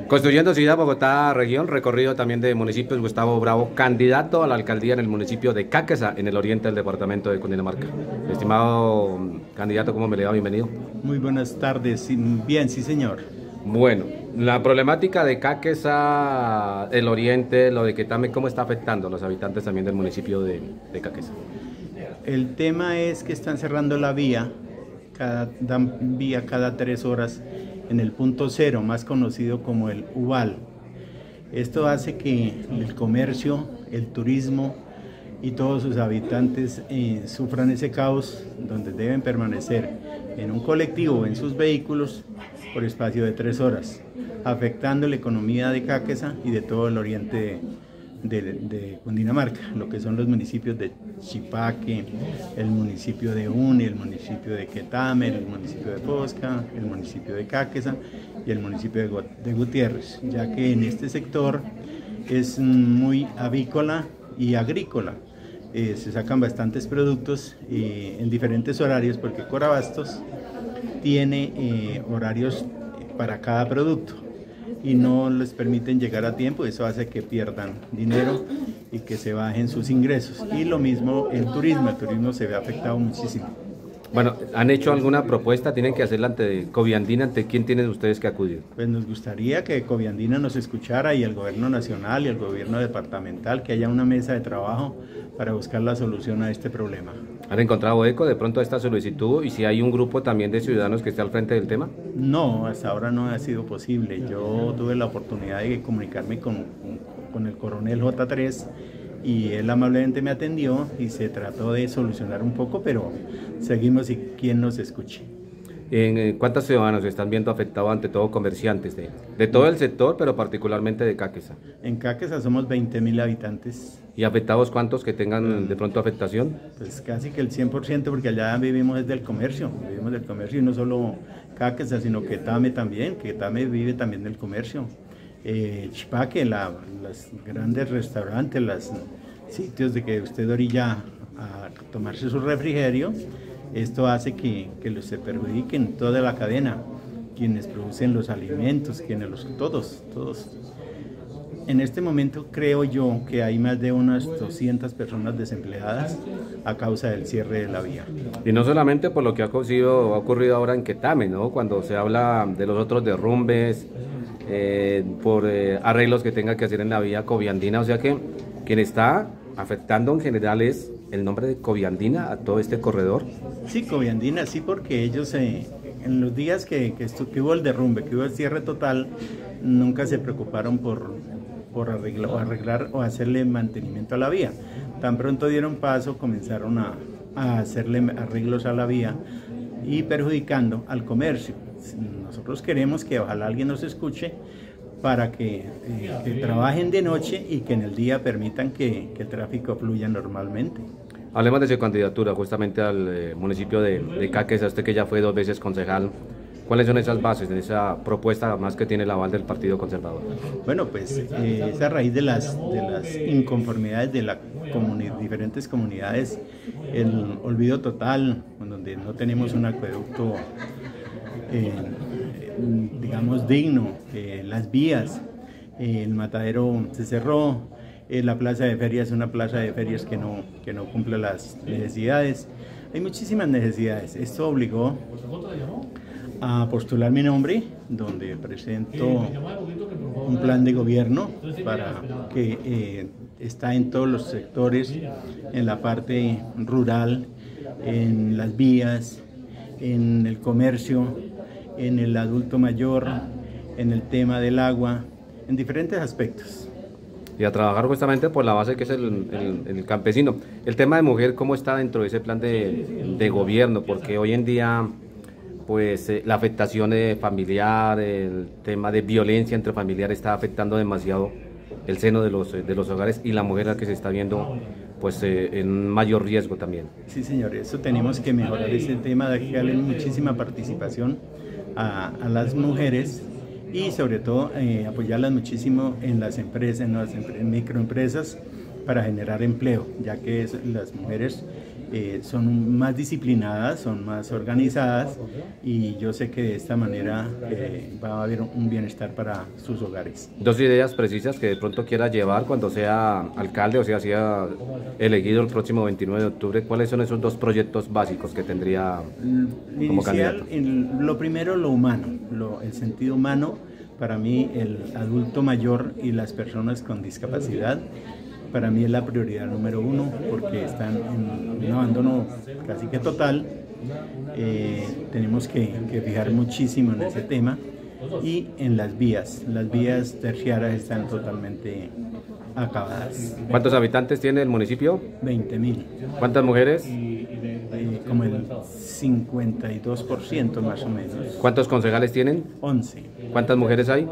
Construyendo Ciudad Bogotá Región, recorrido también de municipios. Gustavo Bravo, candidato a la alcaldía en el municipio de Caqueza, en el oriente del departamento de Cundinamarca. Estimado candidato, ¿cómo me le va? Bienvenido. Muy buenas tardes. Bien, sí, señor. Bueno, la problemática de Caqueza, el oriente, lo de Quetame, ¿cómo está afectando a los habitantes también del municipio de Caqueza? El tema es que están cerrando la vía, dan vía cada 3 horas en el punto cero, más conocido como el Ubal. Esto hace que el comercio, el turismo y todos sus habitantes sufran ese caos donde deben permanecer en un colectivo o en sus vehículos por espacio de 3 horas, afectando la economía de Caqueza y de todo el oriente de Cundinamarca, lo que son los municipios de Chipaque, el municipio de Uni, el municipio de Quetame, el municipio de Posca, el municipio de Caqueza y el municipio de Gutiérrez, ya que en este sector es muy avícola y agrícola. Se sacan bastantes productos en diferentes horarios porque Corabastos tiene horarios para cada producto y no les permiten llegar a tiempo. Eso hace que pierdan dinero y que se bajen sus ingresos. Y lo mismo el turismo se ve afectado muchísimo. Bueno, ¿han hecho alguna propuesta? ¿Tienen que hacerla ante Coviandina? ¿Ante quién tienen ustedes que acudir? Pues nos gustaría que Coviandina nos escuchara y el gobierno nacional y el gobierno departamental, que haya una mesa de trabajo para buscar la solución a este problema. ¿Han encontrado eco de pronto a esta solicitud y si hay un grupo también de ciudadanos que esté al frente del tema? No, hasta ahora no ha sido posible. Yo tuve la oportunidad de comunicarme con el coronel J3 y él amablemente me atendió y se trató de solucionar un poco, pero seguimos y quien nos escuche. ¿En cuántos ciudadanos se están viendo afectados, ante todo comerciantes de todo el sector, pero particularmente de Caqueza? En Caqueza somos 20.000 habitantes. ¿Y afectados cuántos que tengan de pronto afectación? Pues casi que el 100%, porque allá vivimos desde el comercio, y no solo Caqueza, sino Quetame también. Quetame vive también del comercio. Chipaque, los grandes restaurantes, los sitios de que usted orilla a tomarse su refrigerio. Esto hace que se perjudiquen toda la cadena, quienes producen los alimentos, todos. En este momento creo yo que hay más de unas 200 personas desempleadas a causa del cierre de la vía. Y no solamente por lo que ha ocurrido ahora en Quetame, ¿no? Cuando se habla de los otros derrumbes, por arreglos que tenga que hacer en la vía Coviandina, o sea que quien está afectando en general es el nombre de Coviandina a todo este corredor. Sí, Coviandina, sí, porque ellos en los días que hubo el derrumbe, que hubo el cierre total, nunca se preocuparon por arreglar o hacerle mantenimiento a la vía. Tan pronto dieron paso, comenzaron a hacerle arreglos a la vía y perjudicando al comercio. Nosotros queremos que ojalá alguien nos escuche para que trabajen de noche y que en el día permitan que el tráfico fluya normalmente. Hablemos de su candidatura justamente al municipio de Caqueza, usted que ya fue 2 veces concejal. ¿Cuáles son esas bases de esa propuesta más que tiene el aval del Partido Conservador? Bueno, pues es a raíz de las inconformidades de las diferentes comunidades, el olvido total, donde no tenemos un acueducto digamos digno, las vías, el matadero se cerró, la plaza de ferias es una plaza de ferias que no cumple las necesidades. Hay muchísimas necesidades. Esto obligó a postular mi nombre, donde presento un plan de gobierno para que está en todos los sectores, en la parte rural, en las vías, en el comercio, en el adulto mayor, en el tema del agua, en diferentes aspectos. Y a trabajar justamente por la base que es el campesino. El tema de mujer, ¿cómo está dentro de ese plan de gobierno? Porque hoy en día, pues la afectación familiar, el tema de violencia entre familiares está afectando demasiado el seno de los hogares y la mujer la que se está viendo pues en mayor riesgo también. Sí, señor, eso tenemos que mejorar ese tema, de darle muchísima participación a las mujeres y sobre todo apoyarlas muchísimo en las empresas, en las microempresas para generar empleo, ya que las mujeres son más disciplinadas, son más organizadas y yo sé que de esta manera va a haber un bienestar para sus hogares. Dos ideas precisas que de pronto quiera llevar cuando sea alcalde, o sea elegido el próximo 29 de octubre. ¿Cuáles son esos dos proyectos básicos que tendría como candidato? Lo primero, lo humano, el sentido humano. Para mí, el adulto mayor y las personas con discapacidad, para mí es la prioridad número uno, porque están en un abandono casi que total. Tenemos que fijar muchísimo en ese tema. Y en las vías terciarias están totalmente acabadas. ¿Cuántos habitantes tiene el municipio? 20.000. ¿Cuántas mujeres? Como el 52% más o menos. ¿Cuántos concejales tienen? 11. ¿Cuántas mujeres hay?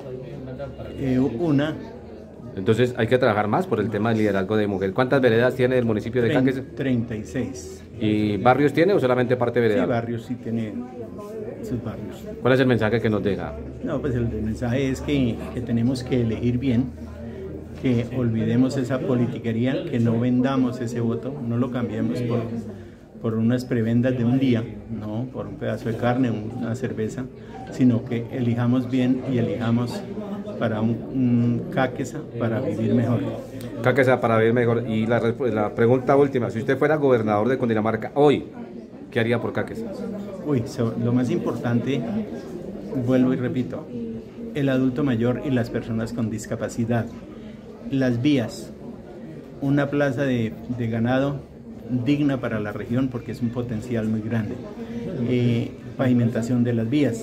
Una. Entonces hay que trabajar más por el tema del liderazgo de mujer. ¿Cuántas veredas tiene el municipio de Cáqueza? 36. ¿Y barrios tiene o solamente parte veredal? Sí, barrios sí tiene sus barrios. ¿Cuál es el mensaje que nos deja? No, pues el mensaje es que tenemos que elegir bien, que olvidemos esa politiquería, que no vendamos ese voto, no lo cambiemos por unas prebendas de un día, no por un pedazo de carne, una cerveza, sino que elijamos bien y elijamos para un Cáqueza para vivir mejor. Cáqueza para vivir mejor. Y la pregunta última, si usted fuera gobernador de Cundinamarca hoy, ¿qué haría por Cáqueza? Lo más importante, vuelvo y repito, el adulto mayor y las personas con discapacidad, las vías, una plaza de ganado digna para la región porque es un potencial muy grande, pavimentación de las vías,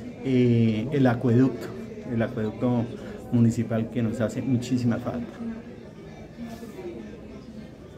el acueducto municipal que nos hace muchísima falta.